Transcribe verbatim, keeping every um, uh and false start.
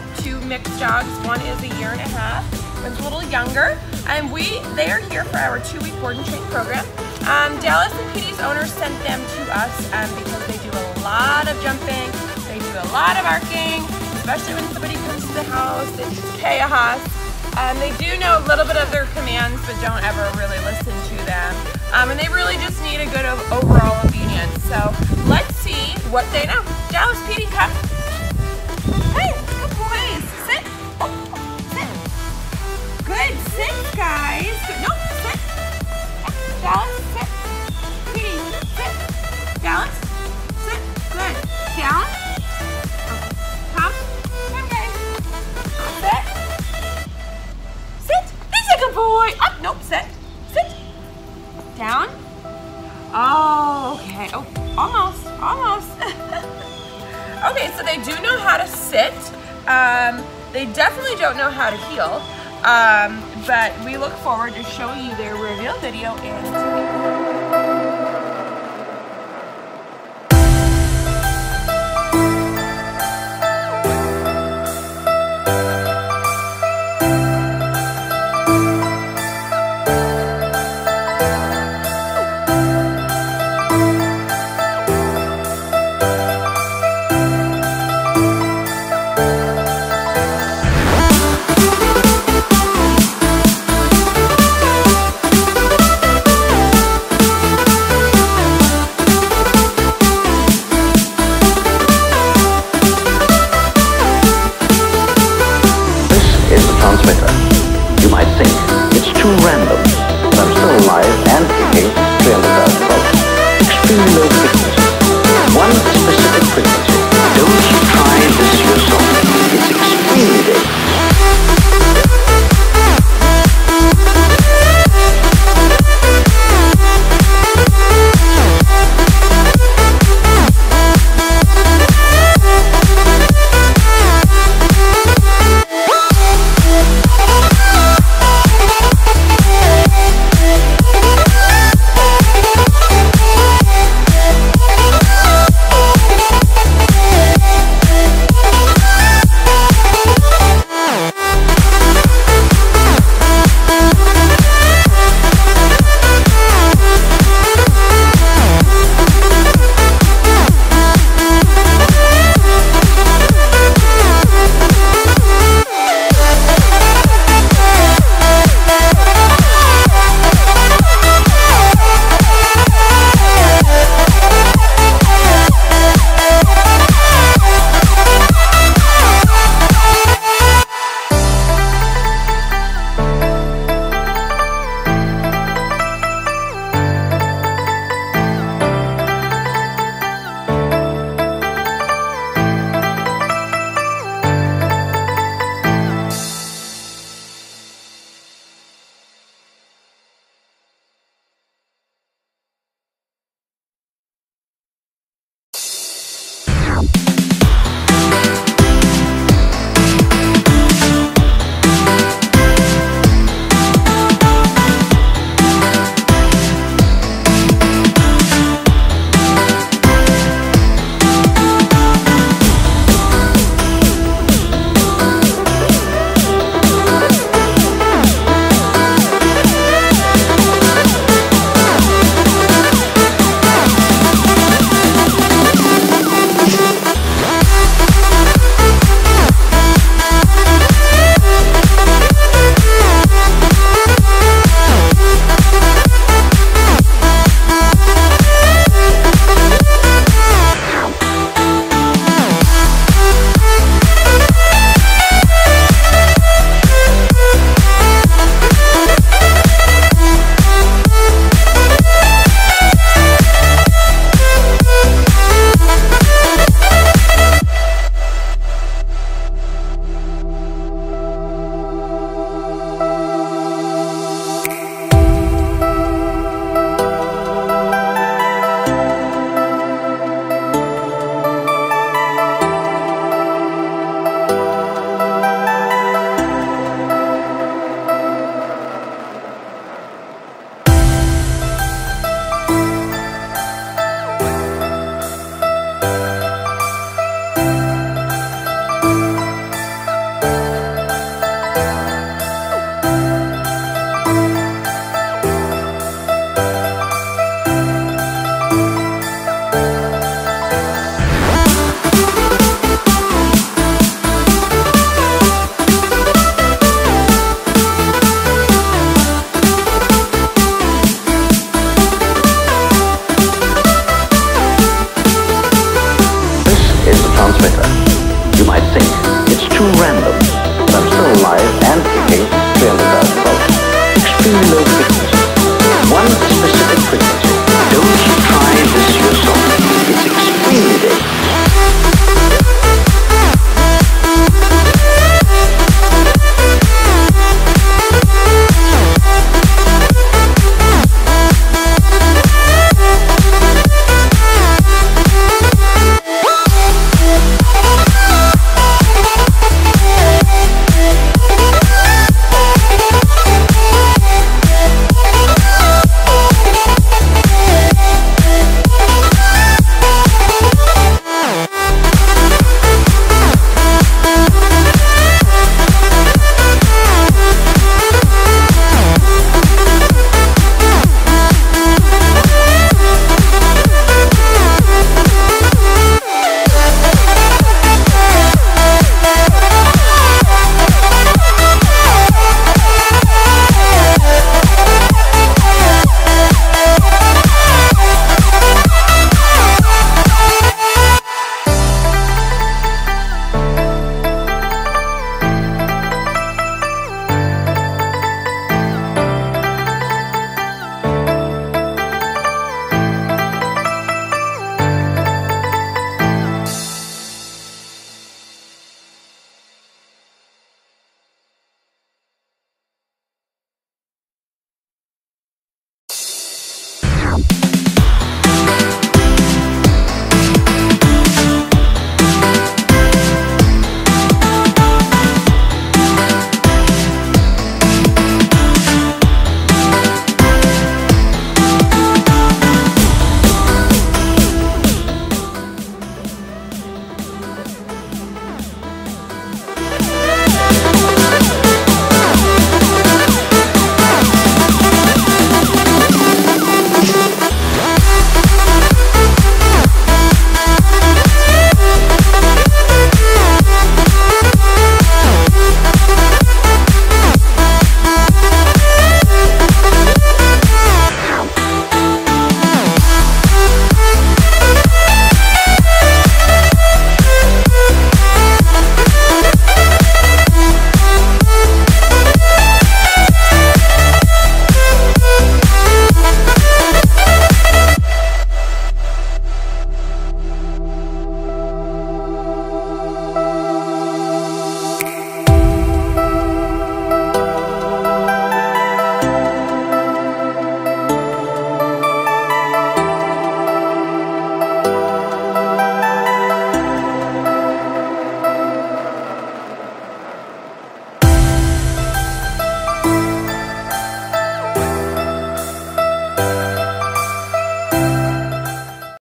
two mixed dogs. One is a year and a half, one's a little younger, and we they are here for our two-week board and train program. Um, Dallas and Petey's owner sent them to us um, because they do a lot of jumping, they do a lot of barking, especially when somebody comes to the house. It's chaos. Um, they do know a little bit of their commands, but don't ever really listen to them. Um, and they really just need a good overall obedience. So let's see what they know. Dallas, Petey, come. Hey, good boys. Sit. Oh, sit. Good. Sit, guys. Good. No, sit. Dallas, sit. Petey, sit. Dallas, sit. Good. Down. Okay. Come. Come, guys. Sit. Sit. He's a good boy. Up. Nope. Sit. Sit. Down. Oh, okay. Oh, almost. Almost. Okay, so they do know how to sit. Um, they definitely don't know how to heel. Um, but we look forward to showing you their reveal video in You might think it's too random, but I'm still alive and kicking three hundred thousand volts. Extremely low frequency. One specific frequency. Don't try this yourself. It's extremely dangerous. random, but I'm still alive and kicking three hundred thousand volts. Extremely low frequency. One specific